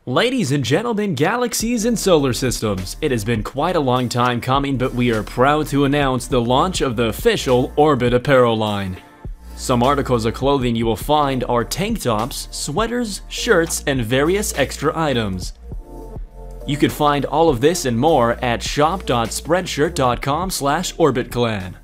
Ladies and gentlemen, galaxies and solar systems, it has been quite a long time coming, but we are proud to announce the launch of the official Orbit Apparel line. Some articles of clothing you will find are tank tops, sweaters, shirts, and various extra items. You can find all of this and more at shop.spreadshirt.com/orbitclan.